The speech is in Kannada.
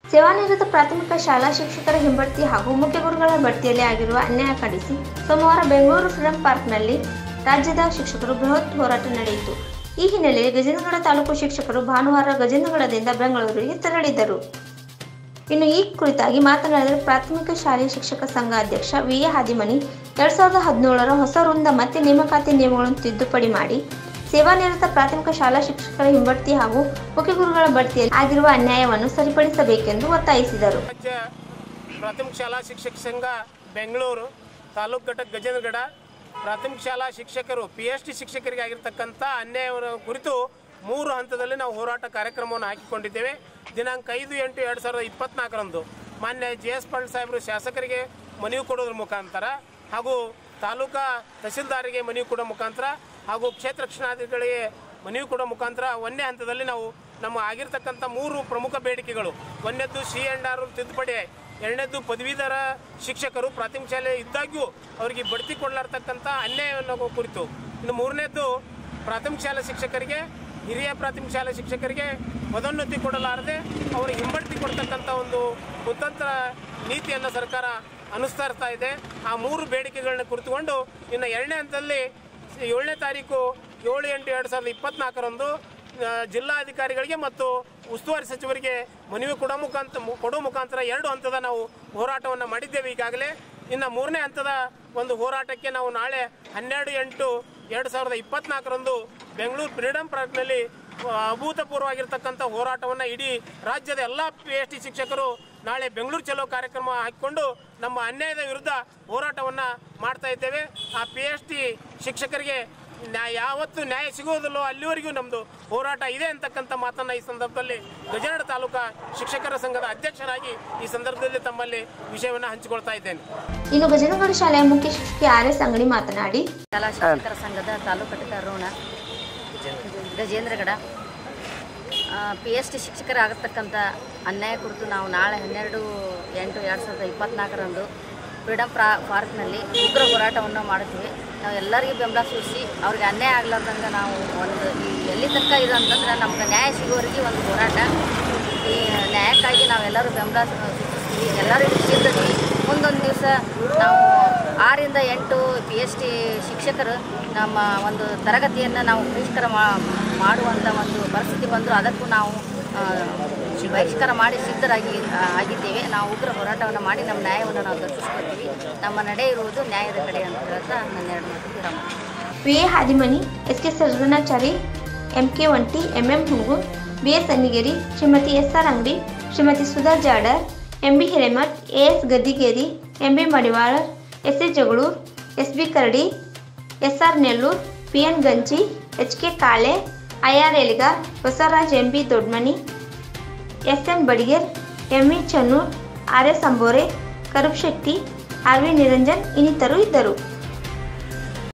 ಸೇವಾನಿರತ ಪ್ರಾಥಮಿಕ ಶಾಲಾ ಶಿಕ್ಷಕರ ಹಿಂಬಡ್ತಿ ಹಾಗೂ ಮುಖ್ಯ ಗುರುಗಳ ಬಡ್ತಿಯಲ್ಲಿ ಆಗಿರುವ ಅನ್ಯಾಯ ಖಂಡಿಸಿ ಸೋಮವಾರ ಬೆಂಗಳೂರು ಫ್ರೀಡಂ ಪಾರ್ಕ್ನಲ್ಲಿ ರಾಜ್ಯದ ಶಿಕ್ಷಕರು ಬೃಹತ್ ಹೋರಾಟ ನಡೆಯಿತು. ಈ ಹಿನ್ನೆಲೆಯಲ್ಲಿ ಗಜೇಂದ್ರಗಡ ತಾಲೂಕು ಶಿಕ್ಷಕರು ಭಾನುವಾರ ಗಜೇಂದ್ರಗಡದಿಂದ ಬೆಂಗಳೂರಿಗೆ ತೆರಳಿದರು. ಇನ್ನು ಈ ಕುರಿತಾಗಿ ಮಾತನಾಡಿದ ಪ್ರಾಥಮಿಕ ಶಾಲೆಯ ಶಿಕ್ಷಕ ಸಂಘ ಅಧ್ಯಕ್ಷ ವಿ.ಎ. ಹಾದಿಮನಿ, 2017ರ ಹೊಸ ವೃಂದ ಮತ್ತೆ ನೇಮಕಾತಿ ನಿಯಮಗಳನ್ನು ತಿದ್ದುಪಡಿ ಮಾಡಿ ಸೇವಾನಿರತ ಪ್ರಾಥಮಿಕ ಶಾಲಾ ಶಿಕ್ಷಕರ ಹಿಂಬಡ್ತಿ ಹಾಗೂ ಮುಖ್ಯ ಗುರುಗಳ ಬಡ್ತಿಯಲ್ಲಿ ಆಗಿರುವ ಅನ್ಯಾಯವನ್ನು ಸರಿಪಡಿಸಬೇಕೆಂದು ಒತ್ತಾಯಿಸಿದರು. ರಾಜ್ಯ ಪ್ರಾಥಮಿಕ ಶಾಲಾ ಶಿಕ್ಷಕ ಸಂಘ ಬೆಂಗಳೂರು ತಾಲೂಕು ಘಟಕ ಗಜೇಂದ್ರಗಡ ಪ್ರಾಥಮಿಕ ಶಾಲಾ ಶಿಕ್ಷಕರು PhD ಶಿಕ್ಷಕರಿಗೆ ಆಗಿರತಕ್ಕಂಥ ಅನ್ಯಾಯವನ್ನು ಕುರಿತು 3 ಹಂತದಲ್ಲಿ ನಾವು ಹೋರಾಟ ಕಾರ್ಯಕ್ರಮವನ್ನು ಹಾಕಿಕೊಂಡಿದ್ದೇವೆ. ದಿನಾಂಕ 5/8/2024ರಂದು ಮಾನ್ಯ JS ಪಾಟೀಲ್ ಸಾಹೇಬರು ಶಾಸಕರಿಗೆ ಮನವಿ ಕೊಡೋದ್ರ ಮುಖಾಂತರ ಹಾಗೂ ತಾಲೂಕಾ ತಹಸೀಲ್ದಾರಿಗೆ ಮನವಿ ಕೊಡೋ ಮುಖಾಂತರ ಹಾಗೂ ಕ್ಷೇತ್ರ ರಕ್ಷಣಾಧಿಕಾರಿಗೆ ಮನವಿ ಕೊಡೋ ಮುಖಾಂತರ 1ನೇ ಹಂತದಲ್ಲಿ ನಾವು ನಮ್ಮ ಆಗಿರ್ತಕ್ಕಂಥ 3 ಪ್ರಮುಖ ಬೇಡಿಕೆಗಳು, 1ನೇದ್ದು C&R ತಿದ್ದುಪಡಿ, 2ನೇದ್ದು ಪದವೀಧರ ಶಿಕ್ಷಕರು ಪ್ರಾಥಮಿಕ ಶಾಲೆ ಇದ್ದಾಗ್ಯೂ ಅವರಿಗೆ ಬಡ್ತಿ ಕೊಡಲಾರ್ತಕ್ಕಂಥ ಅನ್ಯಾಯವನ್ನು ಕುರಿತು, ಇನ್ನು 3ನೇದ್ದು ಪ್ರಾಥಮಿಕ ಶಾಲಾ ಶಿಕ್ಷಕರಿಗೆ ಹಿರಿಯ ಪ್ರಾಥಮಿಕ ಶಾಲಾ ಶಿಕ್ಷಕರಿಗೆ ಪದೋನ್ನತಿ ಕೊಡಲಾರದೆ ಅವರಿಗೆ ಹಿಂಬಡ್ತಿ ಕೊಡ್ತಕ್ಕಂಥ ಒಂದು ಕುತಂತ್ರ ನೀತಿಯನ್ನು ಸರ್ಕಾರ ಅನುಸರಿಸ್ತಾ ಇದೆ. ಆ 3 ಬೇಡಿಕೆಗಳನ್ನ ಕುರಿತುಕೊಂಡು ಇನ್ನು 2ನೇ ಹಂತದಲ್ಲಿ 7ನೇ ತಾರೀಕು 7/8/2024ರಂದು ಜಿಲ್ಲಾಧಿಕಾರಿಗಳಿಗೆ ಮತ್ತು ಉಸ್ತುವಾರಿ ಸಚಿವರಿಗೆ ಮನವಿ ಕೊಡೋ ಮುಖಾಂತರ 2 ಹಂತದ ನಾವು ಹೋರಾಟವನ್ನು ಮಾಡಿದ್ದೇವೆ ಈಗಾಗಲೇ. ಇನ್ನು 3ನೇ ಹಂತದ ಒಂದು ಹೋರಾಟಕ್ಕೆ ನಾವು ನಾಳೆ 12/8/2024ರಂದು ಬೆಂಗಳೂರು ಫ್ರೀಡಂ ಪಾರ್ಕ್ನಲ್ಲಿ ಅಭೂತಪೂರ್ವವಾಗಿರ್ತಕ್ಕಂಥ ಹೋರಾಟವನ್ನು ಇಡೀ ರಾಜ್ಯದ ಎಲ್ಲ PhD ಶಿಕ್ಷಕರು ನಾಳೆ ಬೆಂಗಳೂರು ಚಲೋ ಕಾರ್ಯಕ್ರಮ ಹಾಕಿಕೊಂಡು ನಮ್ಮ ಅನ್ಯಾಯದ ವಿರುದ್ಧ ಹೋರಾಟವನ್ನು ಮಾಡ್ತಾ ಇದ್ದೇವೆ. ಆ PhD ಶಿಕ್ಷಕರಿಗೆ ಯಾವತ್ತು ನ್ಯಾಯ ಸಿಗೋದಿಲ್ಲೋ ಅಲ್ಲಿವರೆಗೂ ನಮ್ಮದು ಹೋರಾಟ ಇದೆ ಅಂತಕ್ಕಂಥ ಮಾತನ್ನು ಈ ಸಂದರ್ಭದಲ್ಲಿ ಗಜೇಂದ್ರಗಡ ತಾಲೂಕಾ ಶಿಕ್ಷಕರ ಸಂಘದ ಅಧ್ಯಕ್ಷರಾಗಿ ಈ ಸಂದರ್ಭದಲ್ಲಿ ತಮ್ಮಲ್ಲಿ ವಿಷಯವನ್ನು ಹಂಚಿಕೊಳ್ತಾ ಇದ್ದೇನೆ. ಇನ್ನು ಗಜೇಂದ್ರಗಡ ಶಾಲೆಯ ಮುಖ್ಯ ಶಿಕ್ಷಕಿ RS ಅಂಗಡಿ ಮಾತನಾಡಿ, ಶಾಲಾ ಶಿಕ್ಷಕರ ಸಂಘದ ತಾಲೂಕು ಘಟಕ ರೋಣ ಗಜೇಂದ್ರಗಡ PhD ಶಿಕ್ಷಕರಾಗತಕ್ಕಂಥ ಅನ್ಯಾಯ ಕುರಿತು ನಾವು ನಾಳೆ 12/8/2024ರಂದು ಫ್ರೀಡಂ ಪಾರ್ಕ್ನಲ್ಲಿ ಉಗ್ರ ಹೋರಾಟವನ್ನು ಮಾಡುತ್ತೀವಿ. ನಾವು ಎಲ್ಲರಿಗೂ ಬೆಂಬಲ ಸೂಚಿಸಿ ಅವ್ರಿಗೆ ಅನ್ಯಾಯ ಆಗಲಾರ್ದಂಗೆ ನಾವು ಒಂದು ಎಲ್ಲಿ ತನಕ ಇದೆ ಅಂತಂದ್ರೆ ನಮ್ಗೆ ನ್ಯಾಯ ಸಿಗೋವರೆಗೆ ಒಂದು ಹೋರಾಟ. ಈ ನ್ಯಾಯಕ್ಕಾಗಿ ನಾವೆಲ್ಲರೂ ಬೆಂಬಲ ಸೂಚಿಸ್ತೀವಿ, ಎಲ್ಲರಿಗೂ ಸಿಗ್ತೀವಿ. ಮುಂದೊಂದು ದಿವಸ ನಾವು 6 to 8 PhD ಶಿಕ್ಷಕರು ನಮ್ಮ ಒಂದು ತರಗತಿಯನ್ನು ನಾವು ಬಹಿಷ್ಕಾರ ಮಾಡುವಂಥ ಒಂದು ಪರಿಸ್ಥಿತಿ ಬಂದರೂ ಅದಕ್ಕೂ ನಾವು ಬಹಿಷ್ಕಾರ ಮಾಡಿ ಆಗಿದ್ದೇವೆ. ನಾವು ಉಗ್ರ ಹೋರಾಟವನ್ನು ಮಾಡಿ ನಮ್ಮ ನ್ಯಾಯವನ್ನು ನಾವು ದೊರಕಿಸ್ಕೊಳ್ತೀವಿ. ನಮ್ಮ ನಡೆ ಇರುವುದು ನ್ಯಾಯದ ಕಡೆ ಅಂತ ಹೇಳ್ತಾ ನನ್ನ 2 ಮಾತು ವಿರಾಮ. ವಿ.ಎ. ಹಾದಿಮನಿ, SK ಸರ್ಜನಾಚಾರಿ, MK ಒಂಟಿ, MM ಹುಂಗೂರ್, BS Annigeri, Shrimati SR ಅಂಗಡಿ, Shrimati Sudha Jadar, MB Hiremath, AS ಗದ್ದಿಗೇರಿ, MB Madivalar, SA Jagalur, SB ಕರಡಿ, SR ನೆಲ್ಲೂರ್, PN ಗಂಜಿ, HK Kale, IR Eligar, Basavaraj MB Dodmani, SM Badiger, ME Channur, RS ಅಂಬೋರೆ, ಕರುಪ್ Shetty, RV Niranjan ಇನ್ನಿತರು ಇದ್ದರು.